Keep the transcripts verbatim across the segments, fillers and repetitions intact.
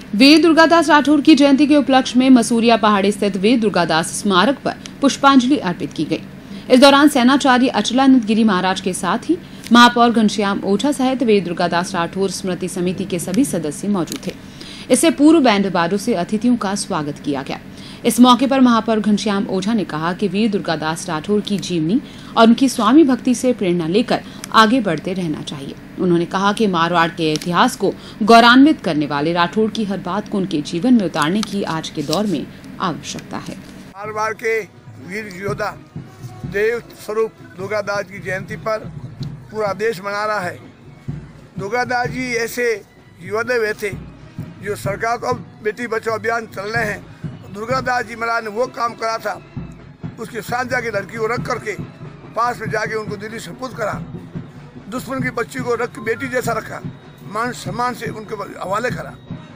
वीर दुर्गादास राठौर की जयंती के उपलक्ष्य में मसूरिया पहाड़ी स्थित वीर दुर्गादास स्मारक पर पुष्पांजलि अर्पित की गई। इस दौरान सेनाचार्य अचलानंद गिरी महाराज के साथ ही महापौर घनश्याम ओझा सहित वीर दुर्गादास राठौर स्मृति समिति के सभी सदस्य मौजूद थे। इससे पूर्व बैंड बाजों से अतिथियों का स्वागत किया गया। इस मौके पर महापौर घनश्याम ओझा ने कहा कि वीर दुर्गादास राठौर की जीवनी और उनकी स्वामी भक्ति से प्रेरणा लेकर आगे बढ़ते रहना चाहिए। उन्होंने कहा कि मारवाड़ के इतिहास को गौरवान्वित करने वाले राठौर की हर बात को उनके जीवन में उतारने की आज के दौर में आवश्यकता है। मारवाड़ के वीर योद्धा देव स्वरूप दुर्गादास की जयंती पर पूरा देश मना रहा है। दुर्गादास जी ऐसे योद्धे हुए थे जो सरकार को अब बेटी बचाओ अभियान चल रहे हैं। दुर्गादास जी महाराज ने वो काम करा था, उसके साथ जाके लड़की को रख करके पास में जाके उनको दिल्ली सपुर्द करा, दुश्मन की बच्ची को रख बेटी जैसा रखा, मान सम्मान से उनके हवाले करा।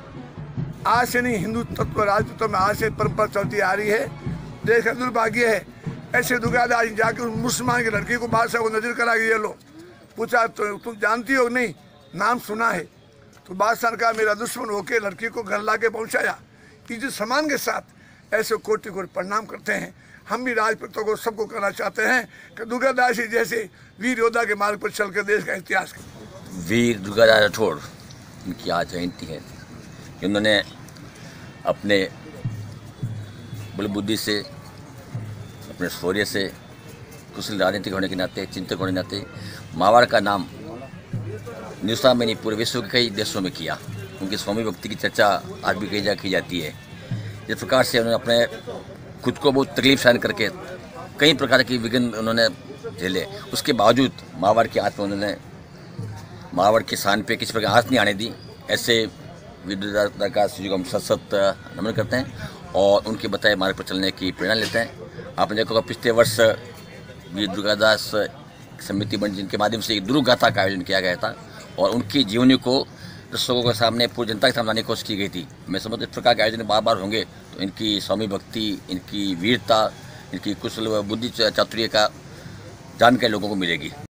आज से नहीं, हिंदू तत्व राजतत्व में आज से परंपरा चलती आ रही है। देश का दुर्भाग्य है ऐसे दुर्गादास जी जाके उस मुसलमान की लड़की को बादशाह को नजर करा के ये लो, पूछा तो तुम जानती हो नहीं, नाम सुना है? तो बादशाह ने कहा मेरा दुश्मन होके लड़की को घर ला के पहुँचाया। इज्जत सम्मान के साथ ऐसे कोटि कोटि प्रणाम करते हैं। हम भी राजपूतों को सबको कहना चाहते हैं कि दुर्गादास जी जैसे वीर योद्धा के मार्ग पर चलकर देश का इतिहास कर। वीर दुर्गादास राठौर इनकी आज जयंती है। इन्होंने अपने बलबुद्धि से, अपने शौर्य से, कुशल राजनीतिक होने के नाते, चिंतक होने के नाते मारवाड़ का नाम हिंदुस्तान में नहीं पूरे विश्व के कई देशों में किया। उनकी स्वामी भक्ति की चर्चा आज भी कई जगह की जाती है। जिस प्रकार से उन्होंने अपने खुद को बहुत तकलीफ सहन करके कई प्रकार की विघ्न उन्होंने झेले, उसके बावजूद मारवाड़ की आत्मा उन्होंने मारवाड़ के शान पे किसी प्रकार आँच नहीं आने दी। ऐसे वीर दुर्गादास जी को हम सत सत नमन करते हैं और उनके बताए मार्ग पर चलने की प्रेरणा लेते हैं। आपने देखा पिछले वर्ष वीर दुर्गादास समिति बन जिनके माध्यम से एक ध्रुव गाथा का आयोजन किया गया था और उनकी जीवनी को दर्शकों के सामने, पूरी जनता के सामने लाने की कोशिश की गई थी। मैं समझता हूँ इस प्रकार के आयोजन बार बार होंगे तो इनकी स्वामी भक्ति, इनकी वीरता, इनकी कुशल बुद्धि चातुर्य का जानकारी लोगों को मिलेगी।